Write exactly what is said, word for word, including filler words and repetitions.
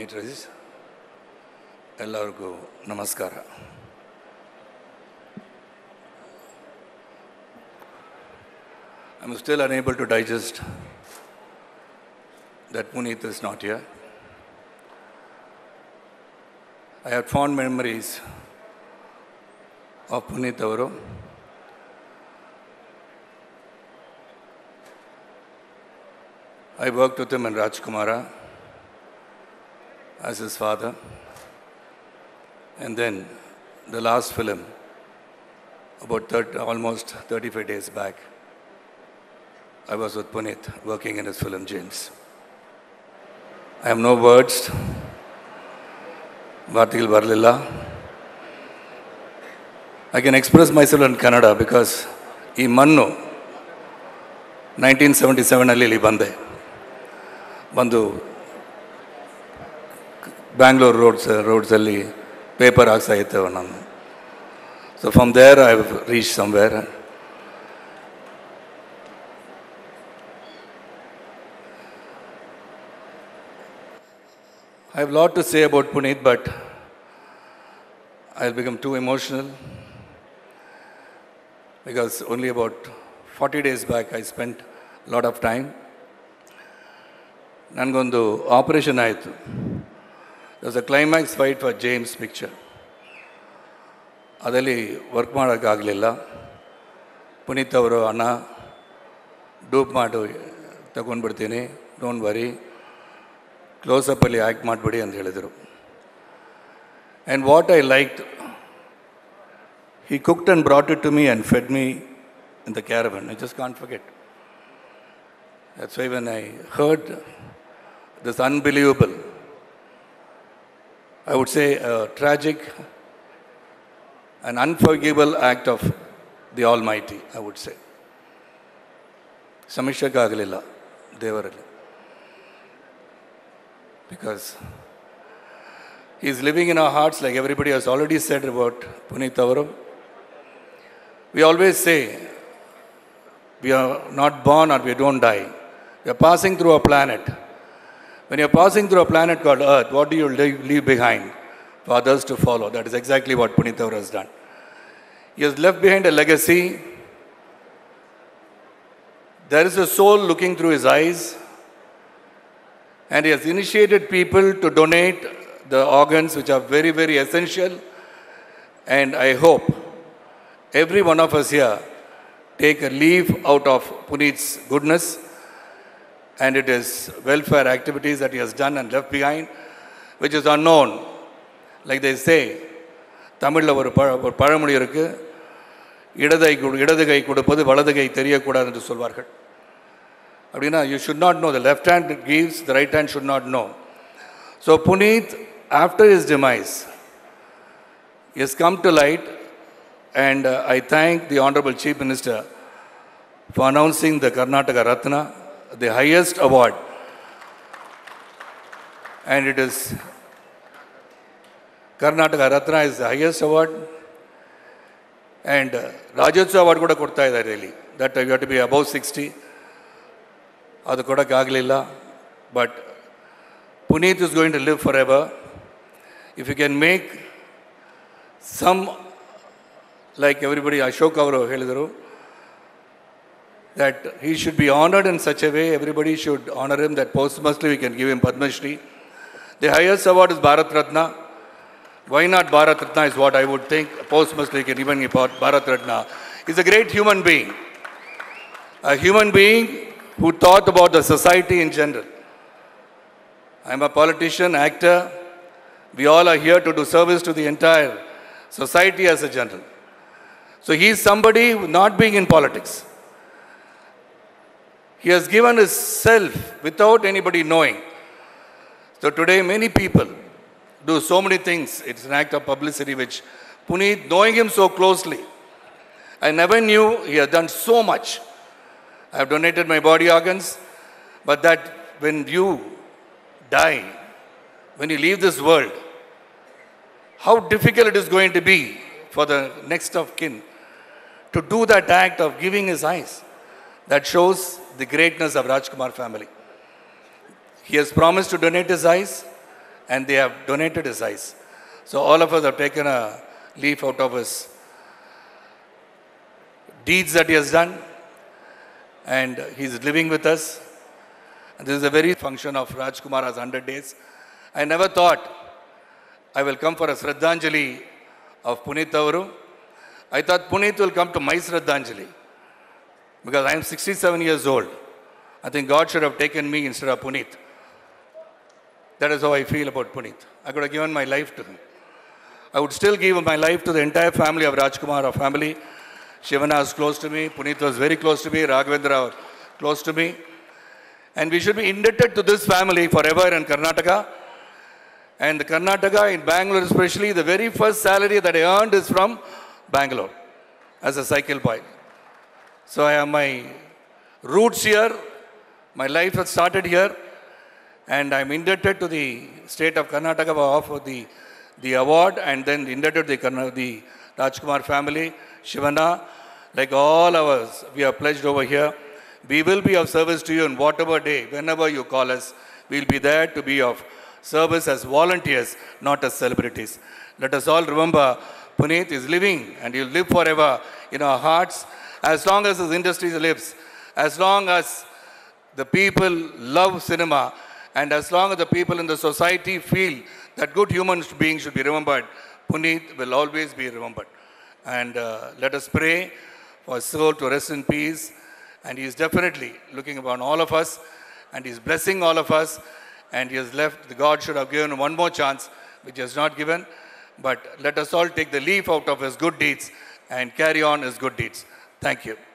dignitaries, ellarku namaskara. I'm still unable to digest that Puneeth is not here. I had fond memories of Puneeth avaru. I worked with him in Rajkumara as his father. And then the last film, about thirty, almost thirty-five days back, I was with Puneeth working in his film James. I have no words. Vartikal Varlilla. I can express myself in Kannada because ಈ ಮಣ್ಣು nineteen seventy ಸೆವೆನಲ್ಲಿ ಇಲ್ಲಿ ಬಂದೆ ಬಂದು Bangalore roads ರೋಡ್ಸಲ್ಲಿ paper ಹಾಕ್ತಾ ಇರ್ತೇವೆ ನಾನು. So from there I have reach somewhere. I have a lot to say about Puneeth, but I'll become too emotional because only about forty days back I spent a lot of time. Nangondu operation aitu. There was a climax fight for James picture. Adali work madakagilla. Puneeth avaru anna dope maadu tagondu don't worry. Close up ಅಲ್ಲಿ act ಮಾಡಬೇಡಿ ಅಂತ ಹೇಳಿದರು. And what I liked, he cooked and brought it to me and fed me in the caravan. I just can't forget. That's why when I heard this unbelievable, I would say a tragic and unforgivable act of the Almighty, I would say. ಸಮೀಕ್ಷೆಗಾಗಲಿಲ್ಲ ದೇವರಲ್ಲಿ. Because he is living in our hearts, like everybody has already said about Puneeth avaru. We always say, we are not born or we don't die. We are passing through a planet. When you are passing through a planet called Earth, what do you leave behind for others to follow? That is exactly what Puneeth avaru has done. He has left behind a legacy. There is a soul looking through his eyes. And he has initiated people to donate the organs which are very, very essential. And I hope every one of us here take a leaf out of Puneeth's goodness. And it is welfare activities that he has done and left behind, which is unknown. Like they say, Tamil ஒரு பழமொழி இருக்கு, இடதை இடது கை கொடுப்பது வலது கை தெரியக்கூடாது என்று சொல்வார்கள். You should not know. The left hand gives, the right hand should not know. So Puneeth, after his demise, he has come to light, and uh, I thank the Honorable Chief Minister for announcing the Karnataka Ratna, the highest award. And it is, Karnataka Ratna is the highest award. And uh, Rajyotsav award kuda kodta idare really. That you have to be above sixty. ಅದು ಕೊಡೋಕ್ಕಾಗಲಿಲ್ಲ. But Puneeth is going to live forever. If you can make some, like everybody, Ashok ಅವರು ಹೇಳಿದರು, that he should be honored in such a way, everybody should honor him, that posthumously we can give him Padma Shri. The highest award is Bharat Ratna. Why not Bharat Ratna is what I would think. Posthumously we can even give Bharat Ratna. He's a great human being. A human being who thought about the society in general. I'm a politician, actor. We all are here to do service to the entire society as a general. So he is somebody not being in politics. He has given his self without anybody knowing. So today many people do so many things. It's an act of publicity which Puneeth, knowing him so closely, I never knew he had done so much. I have donated my body organs, but that when you die, when you leave this world, how difficult it is going to be for the next of kin to do that act of giving his eyes. That shows the greatness of Rajkumar family. He has promised to donate his eyes, and they have donated his eyes. So all of us have taken a leaf out of his deeds that he has done, and he's living with us. And this is a very function of Rajkumar's one hundred days. I never thought I will come for a Shraddhanjali of Puneeth Avaru. I thought Puneeth will come to my Shraddhanjali because I am sixty-seven years old. I think God should have taken me instead of Puneeth. That is how I feel about Puneeth. I could have given my life to him. I would still give my life to the entire family of Rajkumar, our family. Shivana was close to me. Puneeth was very close to me. Raghavendra was close to me. And we should be indebted to this family forever in Karnataka. And the Karnataka, in Bangalore especially, the very first salary that I earned is from Bangalore as a cycle boy. So I have my roots here. My life has started here. And I'm indebted to the state of Karnataka for the, the award, and then indebted to the, the Rajkumar family, Shivana, like all of us, we are pledged over here. We will be of service to you in whatever day, whenever you call us. We'll be there to be of service as volunteers, not as celebrities. Let us all remember, Puneeth is living and he'll live forever in our hearts as long as his industry lives, as long as the people love cinema, and as long as the people in the society feel that good human beings should be remembered, Puneeth will always be remembered. And uh, let us pray for his soul to rest in peace. And he is definitely looking upon all of us, and he is blessing all of us. And he has left, the God should have given one more chance, which he has not given. But let us all take the leaf out of his good deeds and carry on his good deeds. Thank you.